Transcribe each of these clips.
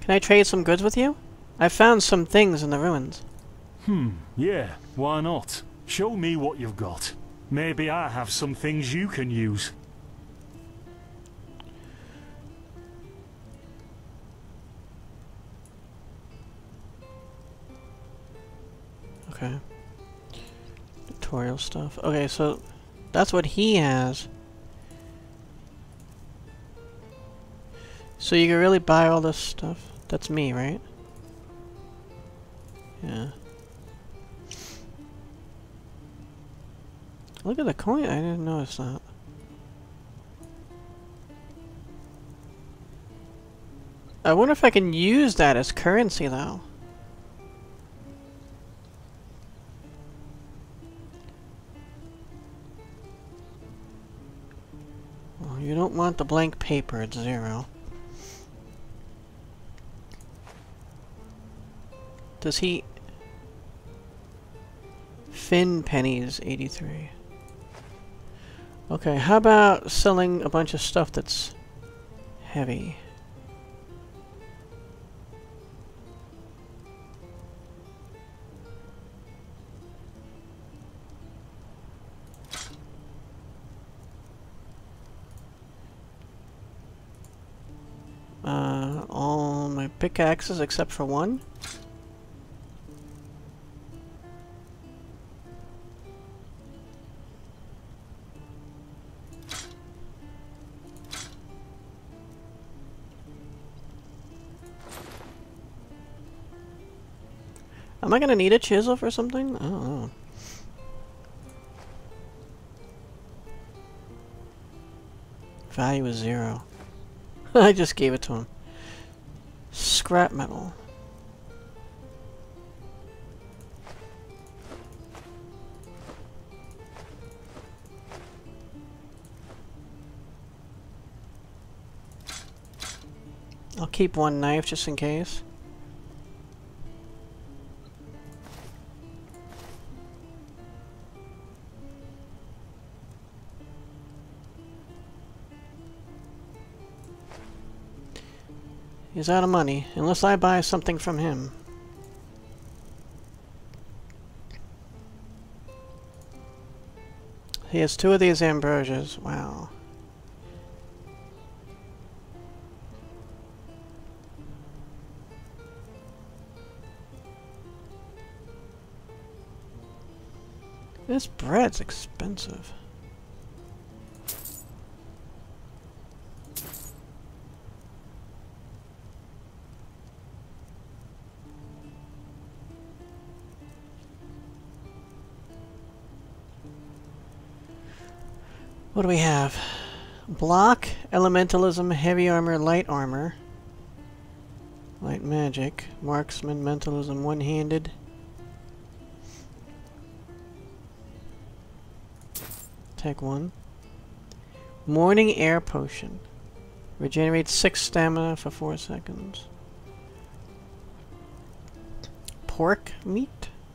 Can I trade some goods with you? I found some things in the ruins. Yeah, why not? Show me what you've got. Maybe I have some things you can use. Okay. Tutorial stuff. Okay, so that's what he has. So you can really buy all this stuff. That's me, right? Yeah. Look at the coin. I didn't notice that. I wonder if I can use that as currency, though. Well, you don't want the blank paper. It's 0. Does he... Fin pennies, 83. Okay, how about selling a bunch of stuff that's heavy? All my pickaxes except for one. Am I gonna need a chisel for something? I don't know. Value is 0. I just gave it to him. Scrap metal. I'll keep one knife just in case. He's out of money, unless I buy something from him. He has 2 of these ambrosias. Wow. This bread's expensive. What do we have? Block, elementalism, heavy armor, light armor. Light magic, marksman, mentalism, one-handed. Take 1. Morning air potion. Regenerates 6 stamina for 4 seconds. Pork meat?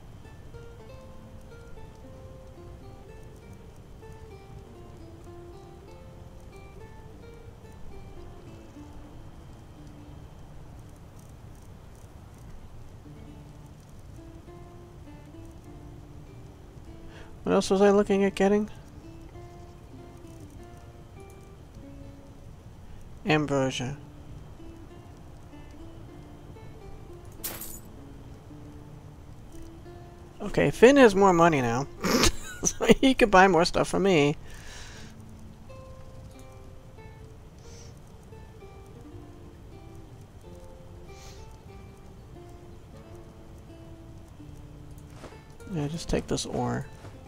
What else was I looking at getting? Ambrosia. Okay, Finn has more money now. So he could buy more stuff from me. Yeah, just take this ore.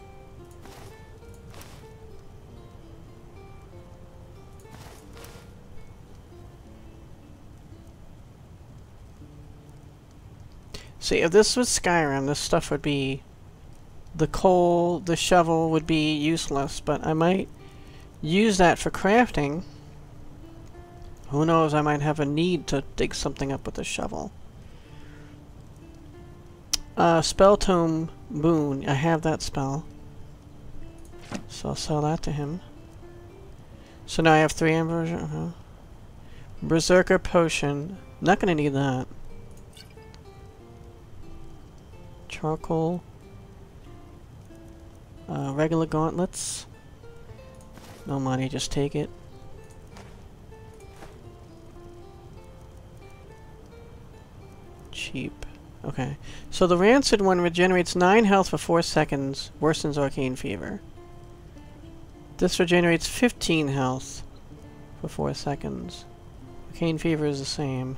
See, if this was Skyrim, this stuff would be... The coal, the shovel would be useless, but I might use that for crafting. Who knows, I might have a need to dig something up with a shovel. Spell Tome Boon. I have that spell. So I'll sell that to him. So now I have 3 ambrosia. Berserker Potion. Not gonna need that. Charcoal. Regular gauntlets. No money, just take it. Cheap. Okay. So the rancid one regenerates 9 health for 4 seconds, worsens Arcane Fever. This regenerates 15 health for 4 seconds. Arcane Fever is the same.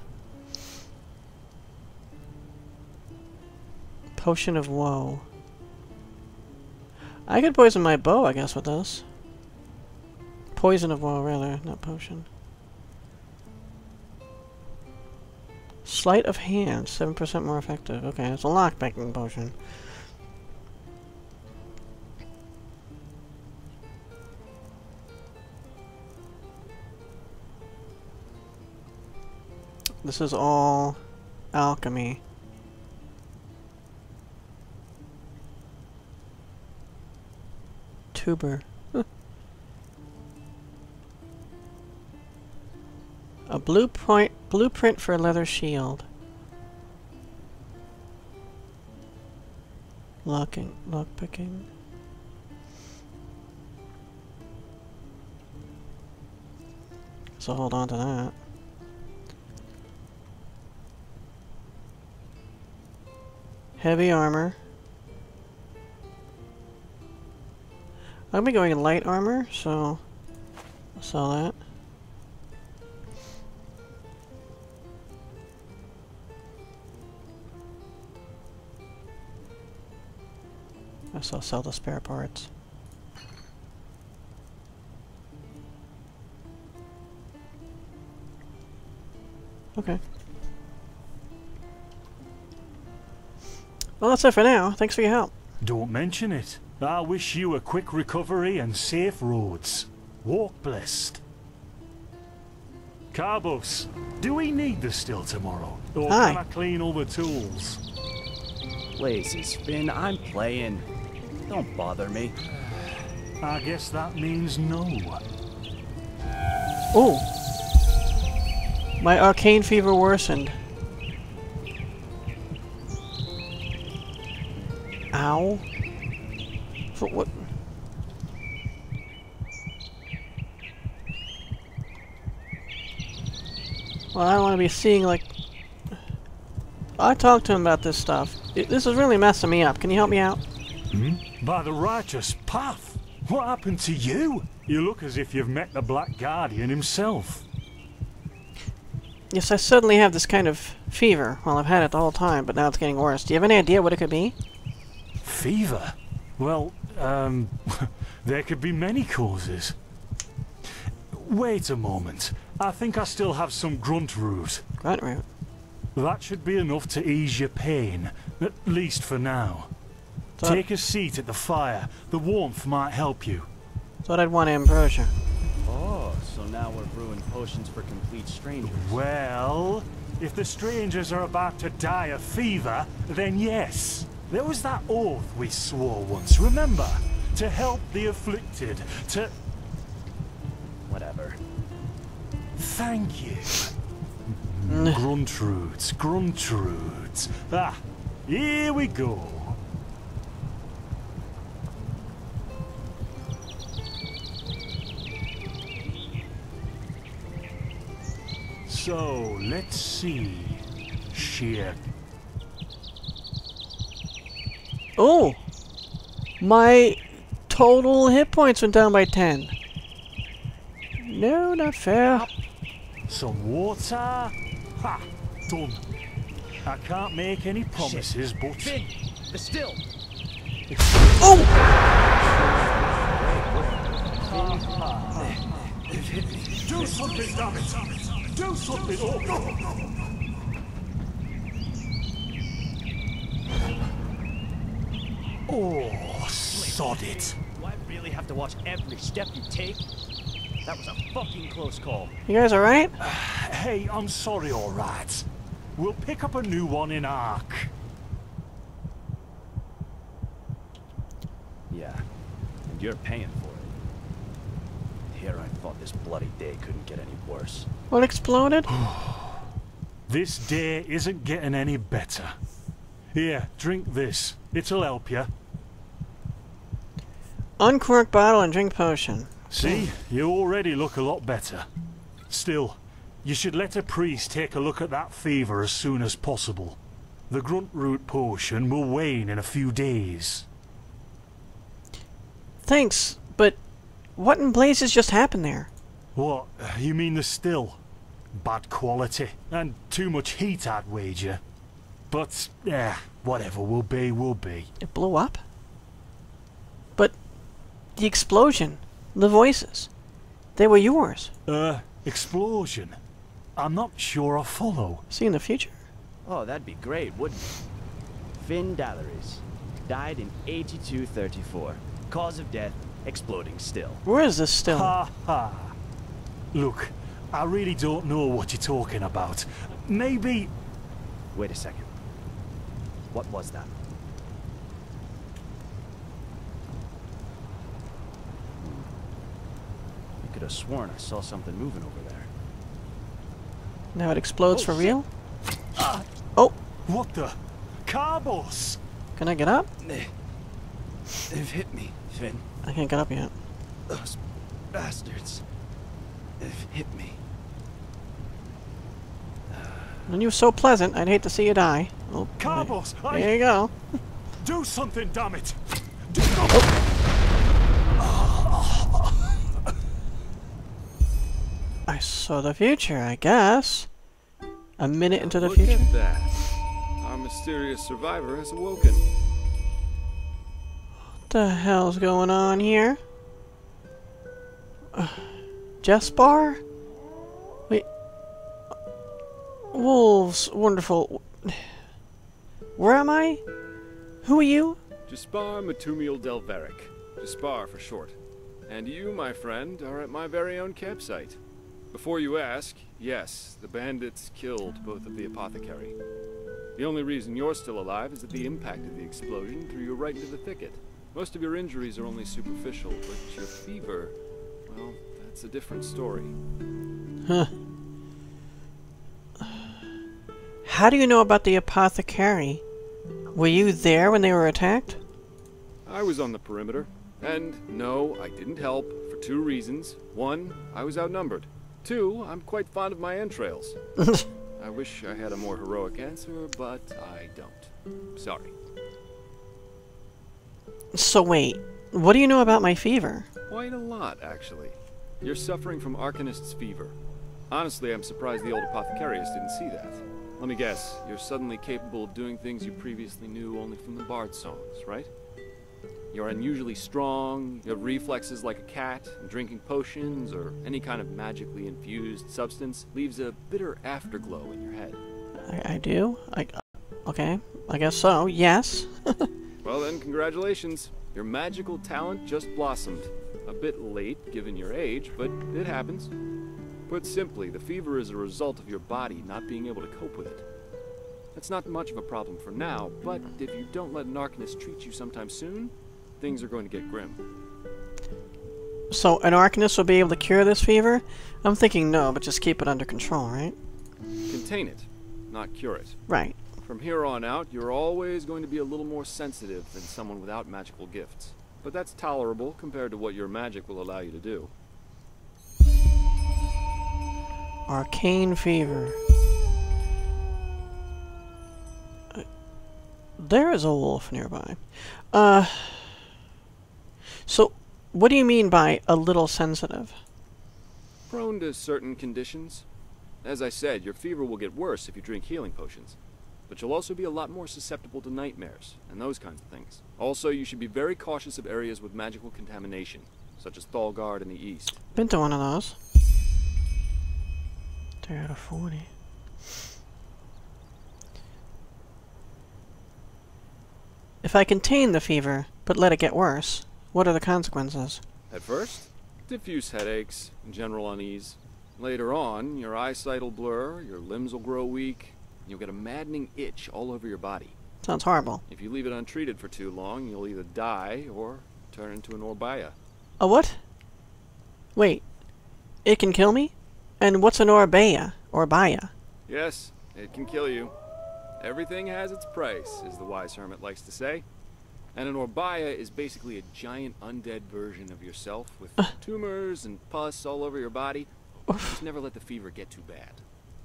Potion of Woe. I could poison my bow, I guess, with this. Poison of Woe, rather, not potion. Sleight of Hand, 7% more effective. Okay, it's a lockpicking potion. This is all alchemy. Tuber. Huh. A blueprint for a leather shield. Lockpicking. So hold on to that. Heavy armor. I'll be going in light armor, so I'll sell that. I guess I'll sell the spare parts. Okay. Well, that's it for now. Thanks for your help. Don't mention it. I wish you a quick recovery and safe roads. Walk blessed. Carbos, do we need the still tomorrow? Or Hi. can I clean all the tools? Lazy Spin, I'm playing. Don't bother me. I guess that means no. Oh! My Arcane Fever worsened. Ow. So what? Well, I don't want to be seeing, like... I talked to him about this stuff. This is really messing me up. Can you help me out? Hmm? By the righteous path? What happened to you? You look as if you've met the Black Guardian himself. Yes, I suddenly have this kind of fever. Well, I've had it the whole time, but now it's getting worse. Do you have any idea what it could be? Fever? Well, there could be many causes. Wait a moment. I think I still have some grunt root. Grunt root? That should be enough to ease your pain, at least for now. Take a seat at the fire. The warmth might help you. Thought I'd want ambrosia. Oh, so now we're brewing potions for complete strangers. Well, if the strangers are about to die of fever, then yes. There was that oath we swore once, remember? To help the afflicted, to... Whatever. Thank you. Gruntroots, gruntroots. Ah, here we go. So, let's see. Shit. Oh! My total hit points went down by 10. No, not fair. Some water. Ha! Done. I can't make any promises, but... Finn! The still! Oh! Do something, damn it! Do something! Oh, no! Oh, sod it. Do I really have to watch every step you take? That was a fucking close call. You guys alright? Hey, I'm sorry, alright. We'll pick up a new one in Ark. Yeah, and you're paying for it. Here I thought this bloody day couldn't get any worse. What exploded? This day isn't getting any better. Here, drink this. It'll help you. Uncork bottle and drink potion. See? You already look a lot better. Still, you should let a priest take a look at that fever as soon as possible. The grunt root potion will wane in a few days. Thanks, but what in blazes just happened there? What? You mean the still? Bad quality, and too much heat, I'd wager. But, whatever will be, will be. It blew up? But the explosion, the voices, they were yours. Explosion? I'm not sure I follow. See in the future? Oh, that'd be great, wouldn't it? Finn Dal'Varek died in 8234. Cause of death, exploding still. Where is this still? Ha ha. Look, I really don't know what you're talking about. Maybe... Wait a second. What was that? I could have sworn I saw something moving over there. Now it explodes for shit. real? Oh! What the? Carbos! Can I get up? They've hit me, Finn. I can't get up yet. Those bastards. They've hit me. And you were so pleasant, I'd hate to see you die. Oh, Carbos! there you go. Do something, damn it! Do I saw the future, I guess. A minute into the Look future. at that. Our mysterious survivor has awoken. What the hell's going on here? Jespar? Wait. Wolves, wonderful. Where am I? Who are you? Jespar Dal'Varek. Jespar for short. And you, my friend, are at my very own campsite. Before you ask, yes, the bandits killed both of the apothecary. The only reason you're still alive is that the impact of the explosion threw you right into the thicket. Most of your injuries are only superficial, but your fever, well, that's a different story. Huh. How do you know about the apothecary? Were you there when they were attacked? I was on the perimeter, and no, I didn't help, for two reasons. One, I was outnumbered. Two, I'm quite fond of my entrails. I wish I had a more heroic answer, but I don't. Sorry. So wait, what do you know about my fever? Quite a lot, actually. You're suffering from Arcanist's fever. Honestly, I'm surprised the old apothecarius didn't see that. Let me guess, you're suddenly capable of doing things you previously knew only from the bard songs, right? You're unusually strong, you have reflexes like a cat, and drinking potions or any kind of magically infused substance leaves a bitter afterglow in your head. I do? Okay, I guess so, yes. Well then, congratulations. Your magical talent just blossomed. A bit late, given your age, but it happens. Put simply, the fever is a result of your body not being able to cope with it. That's not much of a problem for now, but if you don't let an Arcanist treat you sometime soon, things are going to get grim. So an Arcanist will be able to cure this fever? I'm thinking no, but just keep it under control, right? Contain it, not cure it. Right. From here on out, you're always going to be a little more sensitive than someone without magical gifts. But that's tolerable compared to what your magic will allow you to do. Arcane Fever. There is a wolf nearby. So, what do you mean by a little sensitive? Prone to certain conditions. As I said, your fever will get worse if you drink healing potions. But you'll also be a lot more susceptible to nightmares and those kinds of things. Also, you should be very cautious of areas with magical contamination, such as Thalgard in the east. Been to one of those. 3 out of 40. If I contain the fever, but let it get worse, what are the consequences? At first, diffuse headaches and general unease. Later on, your eyesight will blur, your limbs will grow weak, and you'll get a maddening itch all over your body. Sounds horrible. If you leave it untreated for too long, you'll either die or turn into an Orbaya. A what? Wait. It can kill me? And what's an Orbaya? Orbaya? Yes, It can kill you. Everything has its price, as the wise hermit likes to say. And an Orbaya is basically a giant undead version of yourself with tumors and pus all over your body. Just never let the fever get too bad.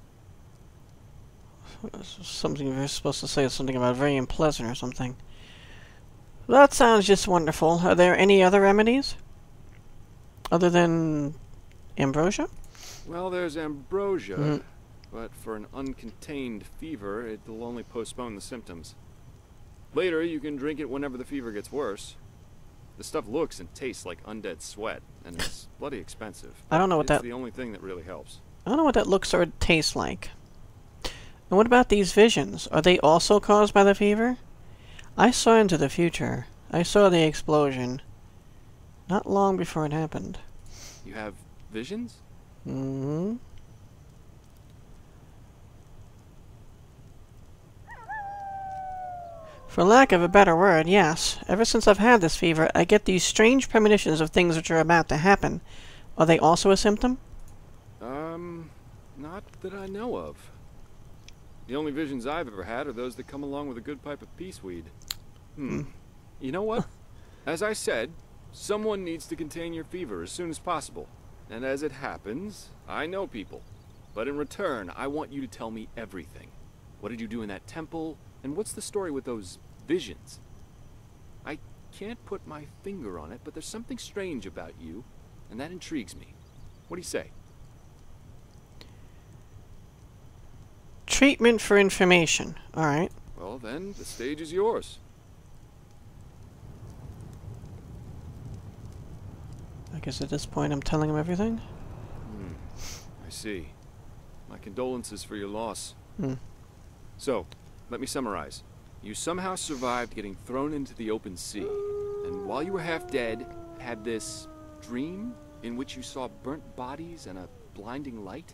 Something you're supposed to say something about very unpleasant or something. That sounds just wonderful. Are there any other remedies? Other than ambrosia? Well, there's ambrosia, but for an uncontained fever, it'll only postpone the symptoms. Later, you can drink it whenever the fever gets worse. The stuff looks and tastes like undead sweat, and it's bloody expensive. I don't know what It's the only thing that really helps. I don't know what that looks or tastes like. And what about these visions? Are they also caused by the fever? I saw into the future. I saw the explosion. Not long before it happened. You have visions? Mm-hmm. For lack of a better word, yes. Ever since I've had this fever, I get these strange premonitions of things which are about to happen. Are they also a symptom? Not that I know of. The only visions I've ever had are those that come along with a good pipe of peaceweed. You know what? As I said, someone needs to contain your fever as soon as possible. And as it happens, I know people. But in return, I want you to tell me everything. What did you do in that temple? And what's the story with those visions? I can't put my finger on it, but there's something strange about you, and that intrigues me. What do you say? Treatment for information. Alright. Well then, the stage is yours. I guess at this point I'm telling him everything. I see. My condolences for your loss. Hmm. So, let me summarize. You somehow survived getting thrown into the open sea, and while you were half dead, had this dream in which you saw burnt bodies and a blinding light?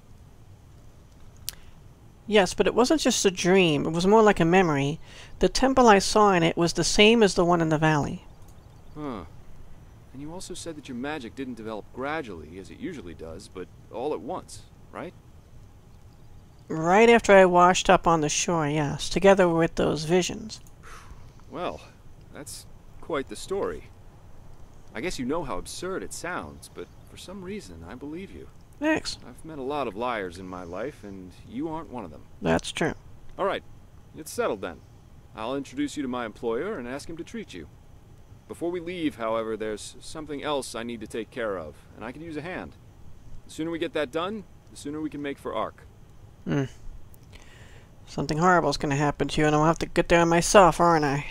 Yes, but it wasn't just a dream. It was more like a memory. The temple I saw in it was the same as the one in the valley. Huh. And you also said that your magic didn't develop gradually, as it usually does, but all at once, right? Right after I washed up on the shore, yes, together with those visions. Well, that's quite the story. I guess you know how absurd it sounds, but for some reason, I believe you. Thanks. I've met a lot of liars in my life, and you aren't one of them. That's true. All right, it's settled then. I'll introduce you to my employer and ask him to treat you. Before we leave, however, there's something else I need to take care of, and I could use a hand. The sooner we get that done, the sooner we can make for Ark. Something horrible's gonna happen to you, and I'll have to get there myself, aren't I?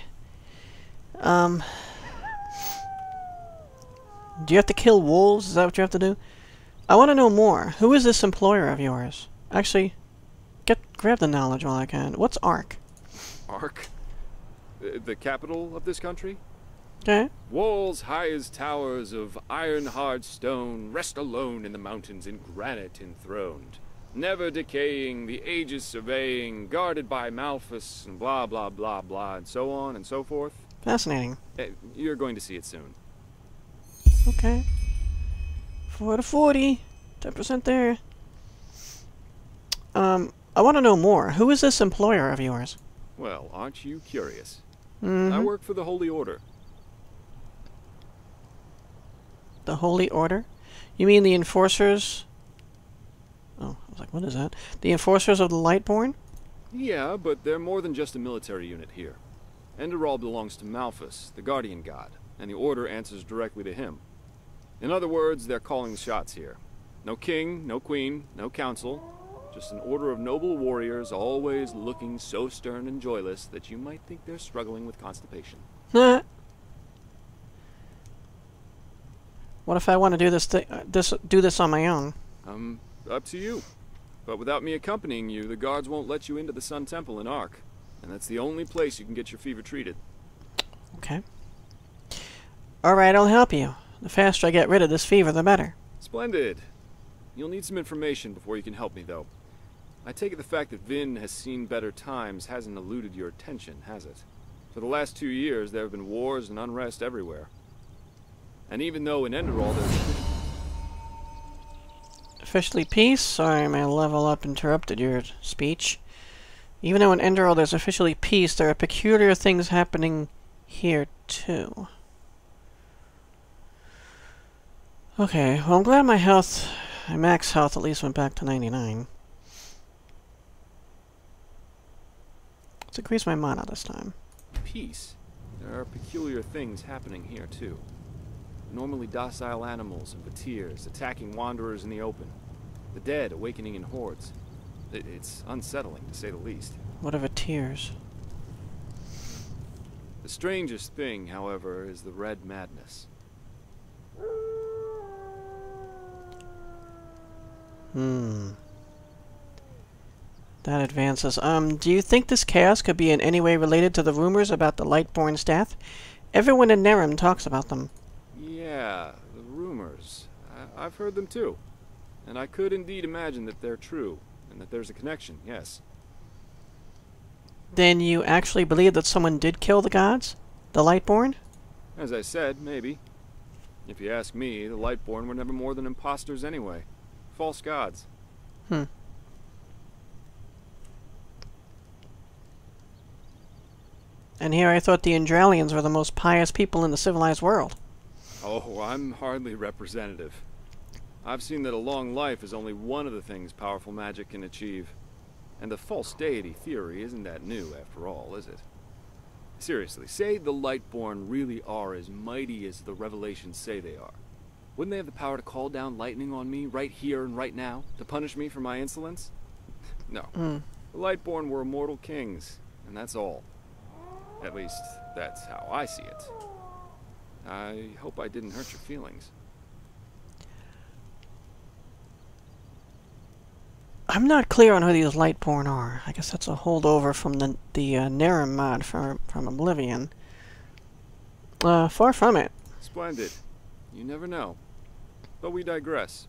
Do you have to kill wolves? Is that what you have to do? I want to know more. Who is this employer of yours? Actually, grab the knowledge while I can. What's Ark? Ark? The capital of this country? Okay. Walls high as towers of iron-hard stone rest alone in the mountains in granite enthroned. Never decaying, the ages surveying, guarded by Malphus, and blah blah blah blah, and so on and so forth. Fascinating. You're going to see it soon. Okay. 4 to 40. 10% there. I want to know more. Who is this employer of yours? Well, aren't you curious? Mm-hmm. I work for the Holy Order. The Holy Order? You mean the Enforcers? Oh, I was like, what is that? The Enforcers of the Lightborn? Yeah, but they're more than just a military unit here. Enderal belongs to Malphus, the Guardian God, and the Order answers directly to him. In other words, they're calling the shots here. No king, no queen, no council. Just an order of noble warriors, always looking so stern and joyless that you might think they're struggling with constipation. What if I want to do this on my own? Up to you. But without me accompanying you, the guards won't let you into the Sun Temple in Ark. And that's the only place you can get your fever treated. Okay. Alright, I'll help you. The faster I get rid of this fever, the better. Splendid. You'll need some information before you can help me, though. I take it the fact that Vin has seen better times hasn't eluded your attention, has it? For the last 2 years, there have been wars and unrest everywhere. And even though in Enderal there's... Officially peace? Sorry, my level up interrupted your speech. Even though in Enderal there's officially peace, there are peculiar things happening here too. Okay, well I'm glad my max health at least went back to 99. Let's increase my mana this time. Peace. There are peculiar things happening here too. Normally docile animals and fakirs attacking wanderers in the open. The dead awakening in hordes. It's unsettling, to say the least. What are fakirs? The strangest thing, however, is the red madness. That advances. Do you think this chaos could be in any way related to the rumors about the Lightborn's death? Everyone in Nehrim talks about them. Yeah, the rumors. I've heard them too. And I could indeed imagine that they're true, and that there's a connection, yes. Then you actually believe that someone did kill the gods? The Lightborn? As I said, maybe. If you ask me, the Lightborn were never more than imposters anyway. False gods. And here I thought the Enderalians were the most pious people in the civilized world. Oh, I'm hardly representative. I've seen that a long life is only one of the things powerful magic can achieve. And the false deity theory isn't that new, after all, is it? Seriously, say the Lightborn really are as mighty as the revelations say they are. Wouldn't they have the power to call down lightning on me right here and right now, to punish me for my insolence? No. The Lightborn were immortal kings, and that's all. At least, that's how I see it. I hope I didn't hurt your feelings. I'm not clear on who these Lightborn are. I guess that's a holdover from the Nehrim mod from Oblivion. Far from it. Splendid. You never know. But we digress.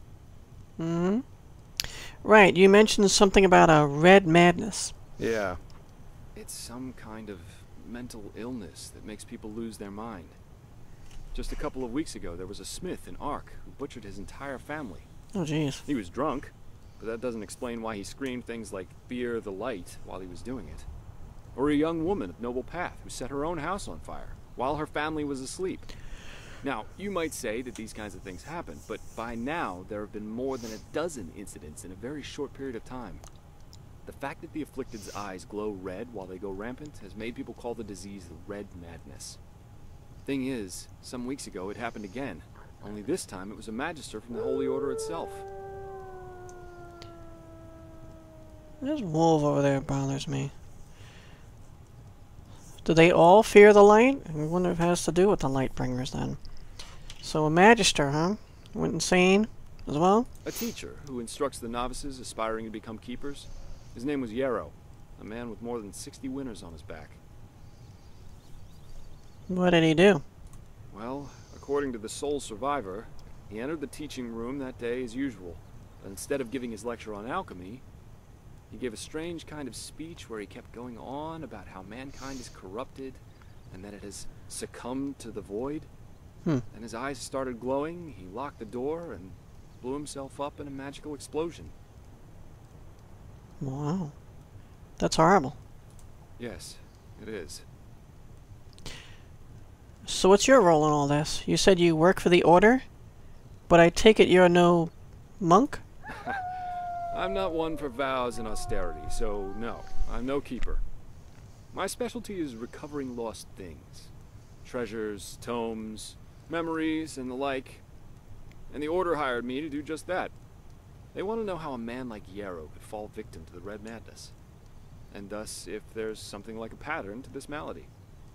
Right, you mentioned something about a red madness. Yeah. It's some kind of mental illness that makes people lose their mind. Just a couple of weeks ago, there was a smith in Ark who butchered his entire family. Oh, jeez. He was drunk, but that doesn't explain why he screamed things like, "Fear the light," while he was doing it. Or a young woman of noble path who set her own house on fire, while her family was asleep. Now, you might say that these kinds of things happen, but by now there have been more than a dozen incidents in a very short period of time. The fact that the afflicted's eyes glow red while they go rampant has made people call the disease the red madness. Thing is, some weeks ago it happened again, only this time it was a magister from the Holy Order itself. This wolf over there bothers me. Do they all fear the light? I wonder if it has to do with the Lightbringers then. So a magister, huh? Went insane as well? A teacher who instructs the novices aspiring to become keepers. His name was Yarrow, a man with more than 60 winners on his back. What did he do? Well, according to the sole survivor, he entered the teaching room that day as usual, but instead of giving his lecture on alchemy, he gave a strange kind of speech where he kept going on about how mankind is corrupted and that it has succumbed to the void. And his eyes started glowing, he locked the door and blew himself up in a magical explosion. Wow. That's horrible. Yes, it is. So what's your role in all this? You said you work for the Order, but I take it you're no monk? I'm not one for vows and austerity, so no, I'm no keeper. My specialty is recovering lost things. Treasures, tomes, memories, and the like. And the Order hired me to do just that. They want to know how a man like Yarrow could fall victim to the red madness. And thus, if there's something like a pattern to this malady.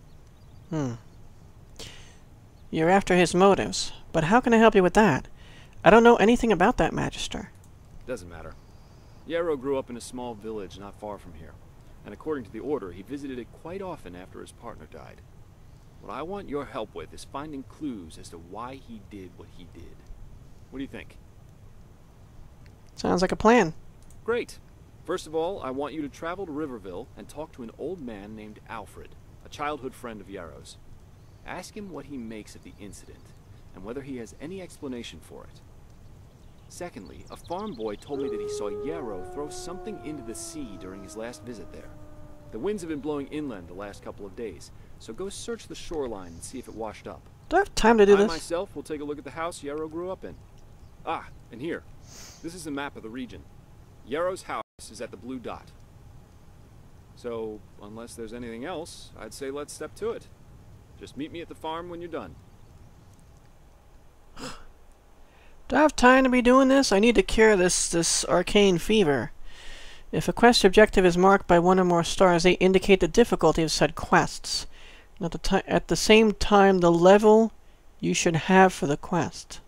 You're after his motives, but how can I help you with that? I don't know anything about that magister. Doesn't matter. Yarrow grew up in a small village not far from here, and according to the Order, he visited it quite often after his partner died. What I want your help with is finding clues as to why he did what he did. What do you think? Sounds like a plan. Great. First of all, I want you to travel to Riverville and talk to an old man named Alfred, a childhood friend of Yarrow's. Ask him what he makes of the incident, and whether he has any explanation for it. Secondly, a farm boy told me that he saw Yarrow throw something into the sea during his last visit there. The winds have been blowing inland the last couple of days, so go search the shoreline and see if it washed up. Do I have time to do I this? myself will take a look at the house Yarrow grew up in. Ah, and here. This is a map of the region. Yarrow's house is at the blue dot. So, unless there's anything else, I'd say let's step to it. Just meet me at the farm when you're done. Do I have time to be doing this? I need to cure this Arcane Fever. If a quest objective is marked by one or more stars, they indicate the difficulty of said quests. At the same time, the level you should have for the quest.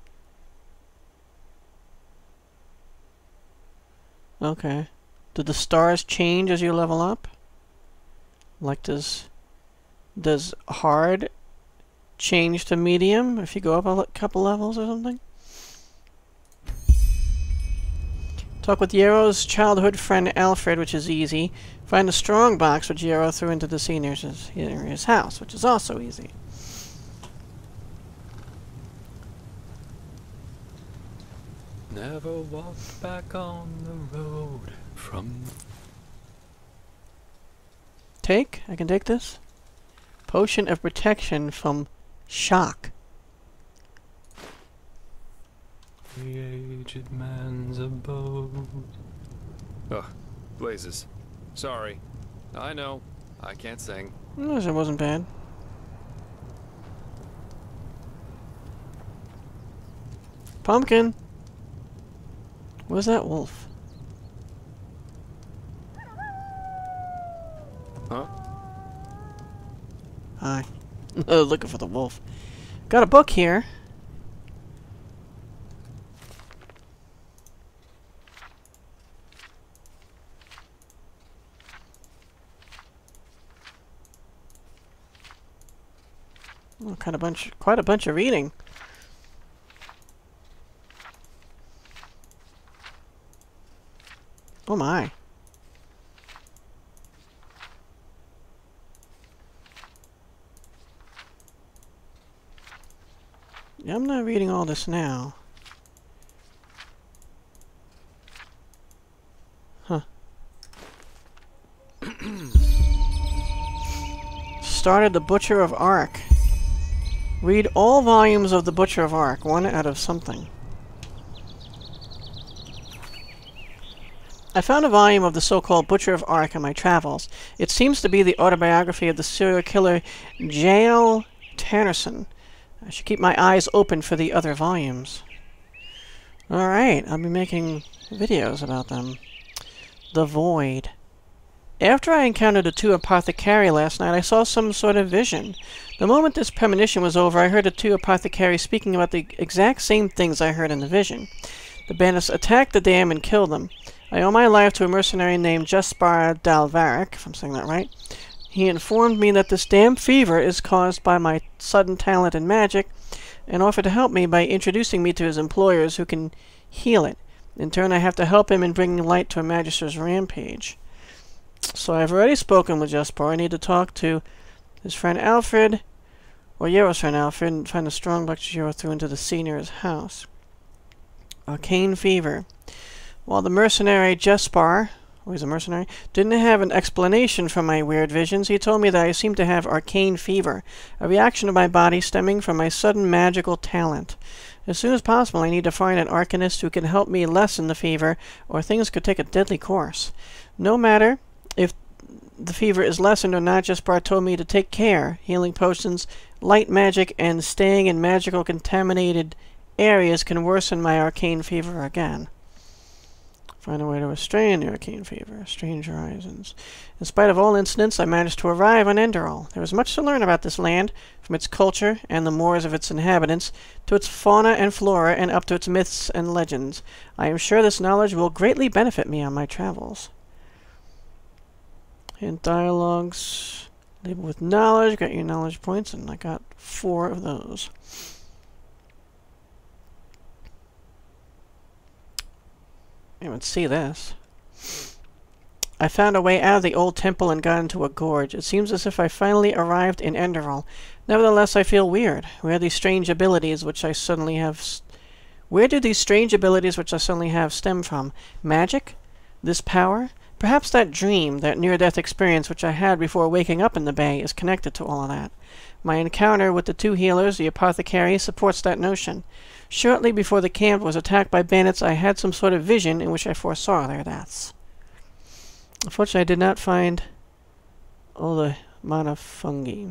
Okay. Do the stars change as you level up? Like does hard change to medium if you go up a couple levels or something? Talk with Yarrow's childhood friend Alfred, which is easy. Find the strong box which Yarrow threw into the sea near his house, which is also easy. Never walked back on the road from... Take? I can take this? Potion of protection from shock. The aged man's abode. Ugh, blazes. Sorry. I know. I can't sing. It wasn't bad. Pumpkin! Where's that wolf? Huh? Hi. Looking for the wolf. Got a book here. Oh, quite a bunch of reading. Oh my. Yeah, I'm not reading all this now. Huh. Started the Butcher of Arc. Read all volumes of the Butcher of Arc, one out of something. I found a volume of the so-called Butcher of Arc in my travels. It seems to be the autobiography of the serial killer Jael Tannerson. I should keep my eyes open for the other volumes. Alright, I'll be making videos about them. The Void. After I encountered the two apothecary last night, I saw some sort of vision. The moment this premonition was over, I heard the two apothecaries speaking about the exact same things I heard in the vision. The bandits attacked the dam and killed them. I owe my life to a mercenary named Jespar Dal'Varek, if I'm saying that right. He informed me that this damn fever is caused by my sudden talent in magic, and offered to help me by introducing me to his employers who can heal it. In turn, I have to help him in bringing light to a magister's rampage. So I've already spoken with Jespar. I need to talk to his friend Alfred, or Yarrow's friend Alfred, and find a strong box Yarrow threw into the sea near his house. Arcane Fever. While the mercenary Jespar, he's a mercenary, didn't have an explanation for my weird visions, he told me that I seemed to have Arcane Fever, a reaction of my body stemming from my sudden magical talent. As soon as possible, I need to find an arcanist who can help me lessen the fever, or things could take a deadly course. No matter if the fever is lessened or not, Jespar told me to take care. Healing potions, light magic, and staying in magical contaminated areas can worsen my arcane fever again. Find a way to restrain the arcane fever. Strange horizons. In spite of all incidents, I managed to arrive on Enderal. There is much to learn about this land, from its culture and the mores of its inhabitants, to its fauna and flora, and up to its myths and legends. I am sure this knowledge will greatly benefit me on my travels. Hint dialogues. Label with knowledge. Got your knowledge points, and I got 4 of those. Let's see this. I found a way out of the old temple and got into a gorge. It seems as if I finally arrived in Enderal. Nevertheless, I feel weird. Where do these strange abilities which I suddenly have stem from? Magic? This power? Perhaps that dream, that near-death experience which I had before waking up in the bay, is connected to all of that. My encounter with the two healers, the apothecary, supports that notion. Shortly before the camp was attacked by bandits, I had some sort of vision in which I foresaw their deaths. Unfortunately, I did not find all the mana fungi.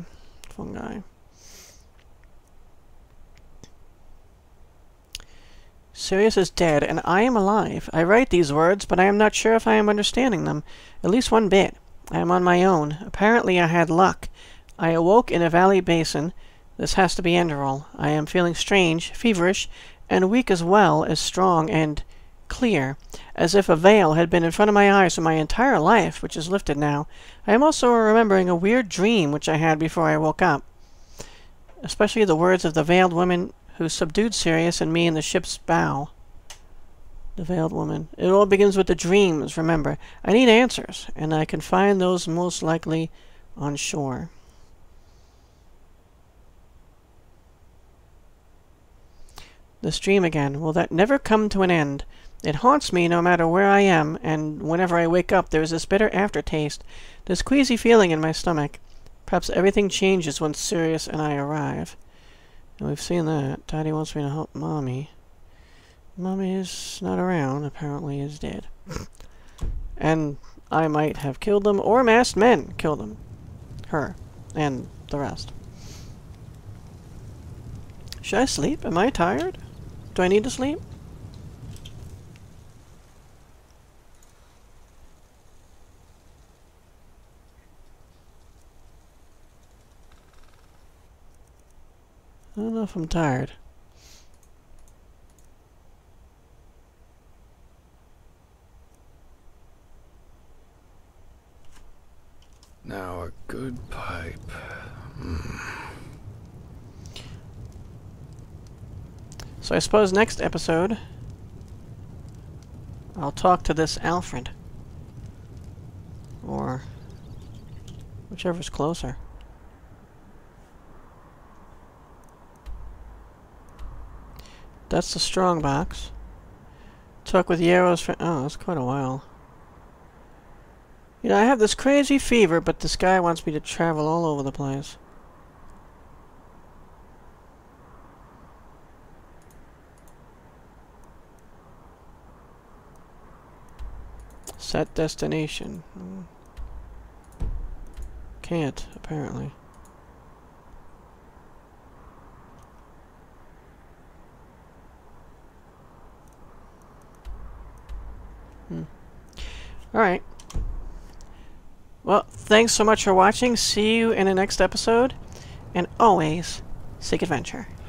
Sirius is dead, and I am alive. I write these words, but I am not sure if I am understanding them. At least one bit. I am on my own. Apparently I had luck. I awoke in a valley basin. This has to be Enderal. I am feeling strange, feverish, and weak as well as strong and clear, as if a veil had been in front of my eyes for my entire life, which is lifted now. I am also remembering a weird dream which I had before I woke up, especially the words of the veiled woman who subdued Sirius and me in the ship's bow. The veiled woman. It all begins with the dreams, remember. I need answers, and I can find those most likely on shore. This dream again. Will that never come to an end? It haunts me no matter where I am, and whenever I wake up there is this bitter aftertaste, this queasy feeling in my stomach. Perhaps everything changes when Sirius and I arrive. And we've seen that. Daddy wants me to help Mommy. Mommy is not around. Apparently is dead. And I might have killed them, or masked men killed them. Her. And the rest. Should I sleep? Am I tired? Do I need to sleep? I don't know if I'm tired. Now a good pipe. So I suppose next episode I'll talk to this Alfred. Or whichever's closer. That's the strong box. Talk with Yarrow's friend. Oh, that's quite a while. You know, I have this crazy fever, but this guy wants me to travel all over the place. Set destination. Can't, apparently. Alright. Well, thanks so much for watching. See you in the next episode. And always, seek adventure.